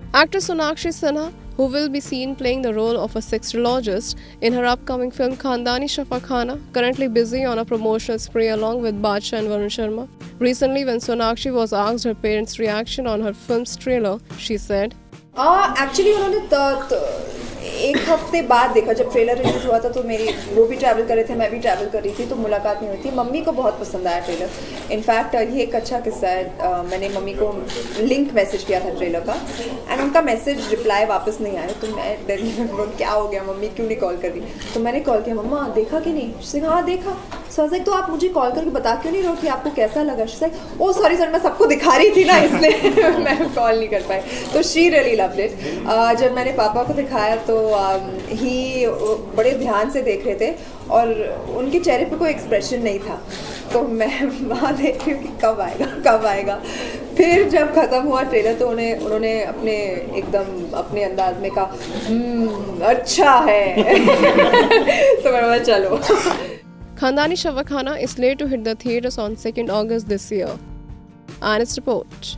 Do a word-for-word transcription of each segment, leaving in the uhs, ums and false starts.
Actor Sonakshi Sinha, who will be seen playing the role of a sexologist in her upcoming film Khandaani Shafakhana, currently busy on a promotional spree along with Badshah and Varun Sharma. Recently, when Sonakshi was asked her parents' reaction on her film's trailer, she said, actually उन्होंने एक हफ्ते बाद देखा, जब trailer release हुआ था तो मेरी वो भी ट्रैवल कर रहे थे, मैं भी ट्रैवल कर रही थी, तो मुलाकात नहीं हुई थी। मम्मी को बहुत पसंद आया ट्रेलर। इनफैक्ट ये एक अच्छा किस्सा है, uh, मैंने मम्मी को लिंक मैसेज किया था ट्रेलर का एंड उनका मैसेज रिप्लाई वापस नहीं आया, तो मैं डरी, क्या हो गया मम्मी, क्यों नहीं कॉल कर रही? तो मैंने कॉल किया, मम्मा देखा कि नहीं? उसने कहा हाँ देखा। सो लाइक तो आप मुझे कॉल करके बता क्यों नहीं रहो कि आपको कैसा लगा? लाइक ओ सॉरी सर, मैं सबको दिखा रही थी ना, इसलिए मैं कॉल नहीं कर पाई। तो शी रियली लव्ड इट। जब मैंने पापा को दिखाया तो ही बड़े ध्यान से देख रहे थे और उनके चेहरे पे कोई एक्सप्रेशन नहीं था, तो मैं वहाँ देख रही हूँ कि कब आएगा कब आएगा। फिर जब ख़त्म हुआ ट्रेलर तो उन्हें उन्होंने अपने एकदम अपने अंदाज में कहा अच्छा है। तो मैं बोला चलो। Khandaani Shafakhana is slated to hit the theaters on second August this year. Honest report.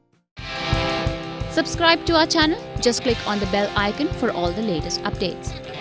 Subscribe to our channel. Just click on the bell icon for all the latest updates.